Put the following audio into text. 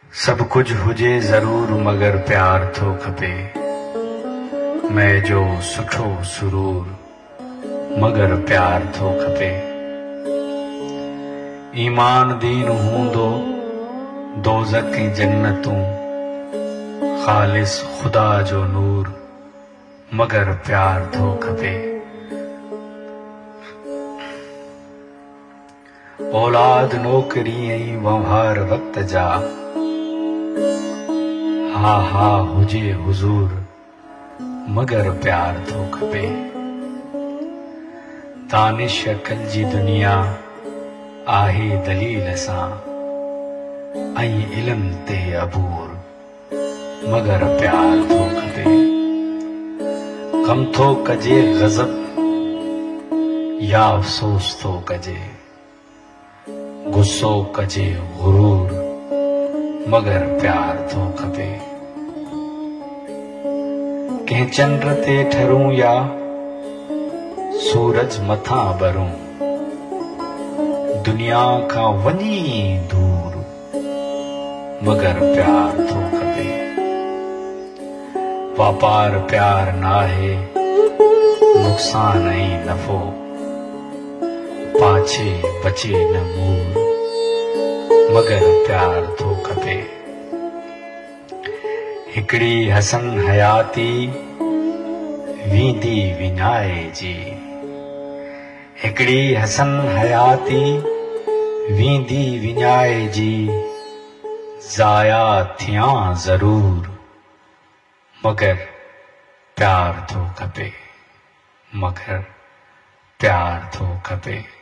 सब कुछ हुजे ज़रूर मगर प्यार थो खपे। मैं जो सुठो सुरूर मगर प्यार थो खपे। ईमान दीन हूंदो दोज़ख ऐं जन्नतूं, ख़ालिस ख़ुदा जो नूर मगर प्यार थो खपे। औलाद नौकरी ऐं वंवार वक़्त जा, हा हा हुजे हुज़ूर मगर प्यार थो खपे। दानिश अक़ल जी दुनिया आहे दलील सां, ऐं इल्म ते अबूर मगर प्यार थो खपे। गम थो कजे ग़ज़ब या अफ़सोस थो कजे, गुस्सो कजे गुरूर मगर प्यार थो खपे। कंहिं चंड ते ठरूं या सूरज मथां बरूं, दुनिया खां वञी दूर मगर प्यार थो खपे। वापार प्यार नाहे, नुक़सान ऐं नफ़ो, पाछे बचे न मूर मगर प्यार थो खपे। हिकिड़ी हसन हयाती वींदी विञाए जी, हिकिड़ी हसन हयाती वींदी विञाए जी, ज़ाया थियां ज़रूर मगर प्यार थो खपे, मगर प्यार थो खपे।